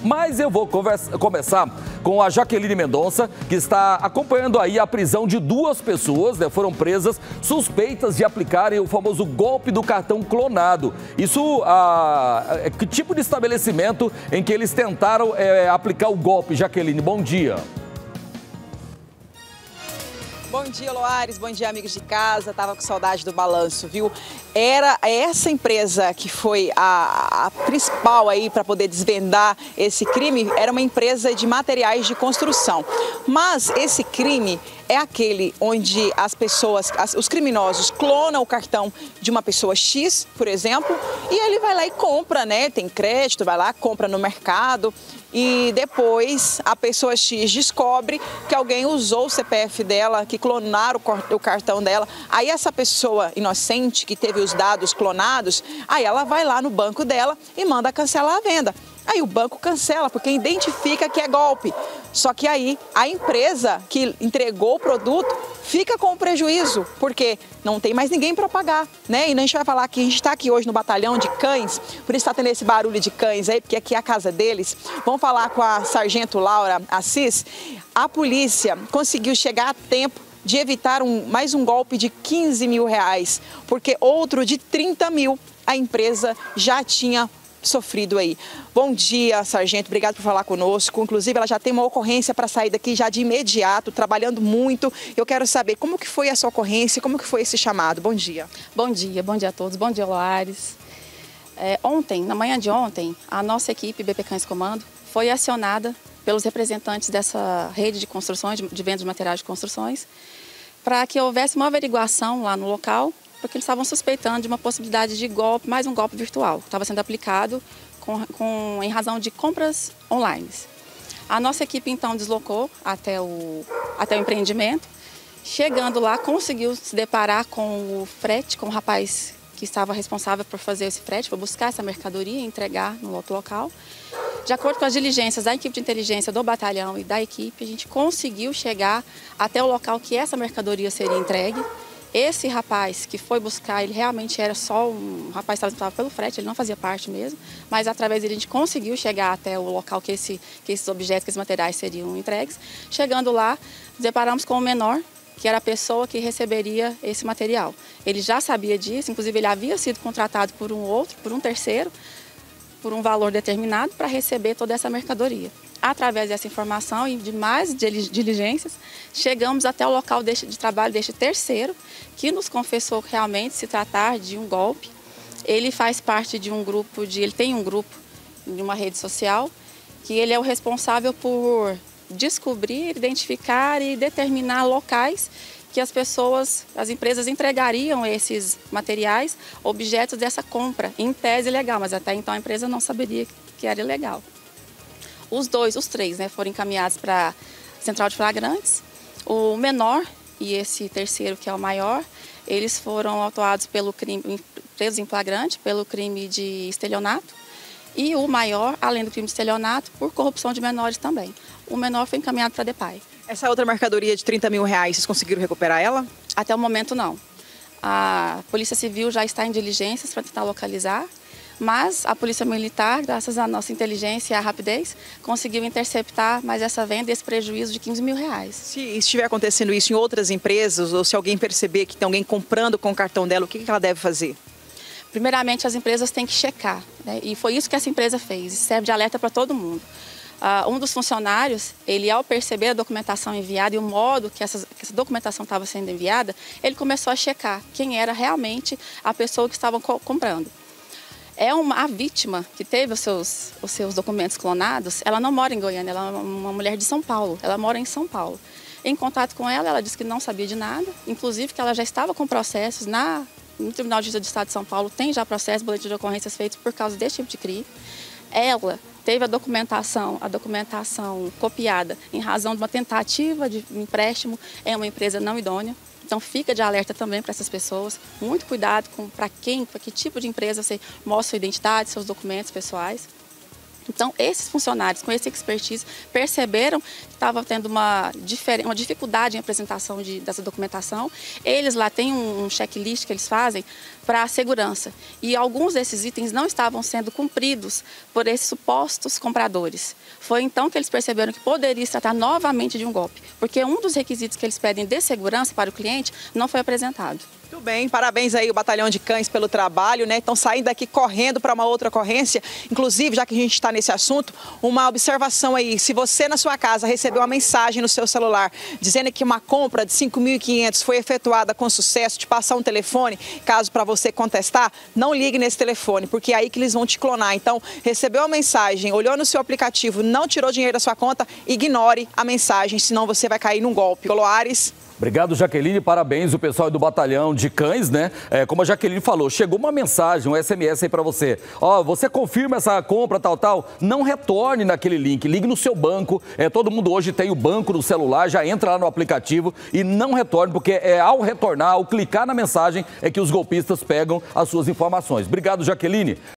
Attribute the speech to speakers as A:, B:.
A: Mas eu vou começar com a Jaqueline Mendonça, que está acompanhando aí a prisão de duas pessoas, né? Foram presas suspeitas de aplicarem o famoso golpe do cartão clonado. Isso, que tipo de estabelecimento em que eles tentaram aplicar o golpe, Jaqueline? Bom dia.
B: Bom dia, Loares. Bom dia, amigos de casa. Tava com saudade do balanço, viu? Era essa empresa que foi a principal aí para poder desvendar esse crime, era uma empresa de materiais de construção. Mas esse crime é aquele onde as pessoas, os criminosos clonam o cartão de uma pessoa X, por exemplo, e ele vai lá e compra, né? Tem crédito, vai lá, compra no mercado. E depois a pessoa X descobre que alguém usou o CPF dela, que clonaram o cartão dela. Aí essa pessoa inocente que teve os dados clonados, aí ela vai lá no banco dela e manda cancelar a venda. Aí o banco cancela, porque identifica que é golpe. Só que aí a empresa que entregou o produto fica com o prejuízo, porque não tem mais ninguém para pagar, né? E a gente vai falar que a gente está aqui hoje no batalhão de cães, por isso está tendo esse barulho de cães aí, porque aqui é a casa deles. Vamos falar com a sargento Laura Assis. A polícia conseguiu chegar a tempo de evitar mais um golpe de 15 mil reais, porque outro de 30 mil a empresa já tinha sofrido aí. Bom dia, sargento, obrigado por falar conosco. Inclusive, ela já tem uma ocorrência para sair daqui já de imediato, trabalhando muito. Eu quero saber como que foi essa ocorrência, como que foi esse chamado. Bom dia.
C: Bom dia a todos. Bom dia, Loares. Na manhã de ontem, a nossa equipe BP Cães Comando foi acionada pelos representantes dessa rede de construções, de venda de materiais de construções, para que houvesse uma averiguação lá no local, porque eles estavam suspeitando de uma possibilidade de golpe, mais um golpe virtual, que estava sendo aplicado em razão de compras online. A nossa equipe, então, deslocou até o empreendimento. Chegando lá, conseguiu se deparar com o frete, com o rapaz que estava responsável por fazer esse frete, por buscar essa mercadoria e entregar no outro local. De acordo com as diligências da equipe de inteligência do batalhão e da equipe, a gente conseguiu chegar até o local que essa mercadoria seria entregue. Esse rapaz que foi buscar, ele realmente era só um rapaz que estava pelo frete, ele não fazia parte mesmo, mas através dele a gente conseguiu chegar até o local que esses objetos, que esses materiais seriam entregues. Chegando lá, nos deparamos com o menor, que era a pessoa que receberia esse material. Ele já sabia disso, inclusive ele havia sido contratado por um terceiro, por um valor determinado para receber toda essa mercadoria. Através dessa informação e de mais diligências, chegamos até o local de trabalho deste terceiro, que nos confessou realmente se tratar de um golpe. Ele faz parte de ele tem um grupo de uma rede social, que ele é o responsável por descobrir, identificar e determinar locais que as empresas entregariam esses materiais, objetos dessa compra, em tese ilegal, mas até então a empresa não saberia que era ilegal. Os três, né, foram encaminhados para a Central de Flagrantes. O menor e esse terceiro, que é o maior, eles foram autuados presos em flagrante pelo crime de estelionato. E o maior, além do crime de estelionato, por corrupção de menores também. O menor foi encaminhado para a DEPAI.
B: Essa outra mercadoria de 30 mil reais, vocês conseguiram recuperar ela?
C: Até o momento, não. A Polícia Civil já está em diligências para tentar localizar, mas a Polícia Militar, graças à nossa inteligência e à rapidez, conseguiu interceptar mais essa venda e esse prejuízo de 15 mil reais.
B: Se estiver acontecendo isso em outras empresas, ou se alguém perceber que tem alguém comprando com o cartão dela, o que ela deve fazer?
C: Primeiramente, as empresas têm que checar, né? E foi isso que essa empresa fez, e serve de alerta para todo mundo. Um dos funcionários, ele ao perceber a documentação enviada e o modo que essa documentação estava sendo enviada, ele começou a checar quem era realmente a pessoa que estava comprando. A vítima que teve os seus documentos clonados, ela não mora em Goiânia, ela é uma mulher de São Paulo, ela mora em São Paulo. Em contato com ela disse que não sabia de nada, inclusive que ela já estava com processos no Tribunal de Justiça do Estado de São Paulo, tem já processos, boletim de ocorrências feitos por causa desse tipo de crime. Ela teve a documentação copiada em razão de uma tentativa de empréstimo em uma empresa não idônea. Então fica de alerta também para essas pessoas. Muito cuidado para que tipo de empresa você mostra sua identidade, seus documentos pessoais. Então, esses funcionários com esse expertise perceberam que estava tendo uma dificuldade em apresentação dessa documentação. Eles lá têm um checklist que eles fazem para a segurança. E alguns desses itens não estavam sendo cumpridos por esses supostos compradores. Foi então que eles perceberam que poderia se tratar novamente de um golpe, porque um dos requisitos que eles pedem de segurança para o cliente não foi apresentado.
B: Muito bem, parabéns aí o Batalhão de Cães pelo trabalho, né? Estão saindo daqui correndo para uma outra ocorrência. Inclusive, já que a gente está nesse assunto, uma observação aí. Se você na sua casa recebeu uma mensagem no seu celular dizendo que uma compra de 5.500 foi efetuada com sucesso, te passar um telefone, caso para você contestar, não ligue nesse telefone, porque é aí que eles vão te clonar. Então, recebeu a mensagem, olhou no seu aplicativo, não tirou dinheiro da sua conta, ignore a mensagem, senão você vai cair num golpe. Loares.
A: Obrigado, Jaqueline. Parabéns o pessoal do Batalhão de Cães, né? Como a Jaqueline falou, chegou uma mensagem, um SMS aí para você. Ó, você confirma essa compra, tal. Não retorne naquele link, ligue no seu banco. Todo mundo hoje tem o banco no celular, já entra lá no aplicativo e não retorne, porque ao retornar, ao clicar na mensagem, é que os golpistas pegam as suas informações. Obrigado, Jaqueline.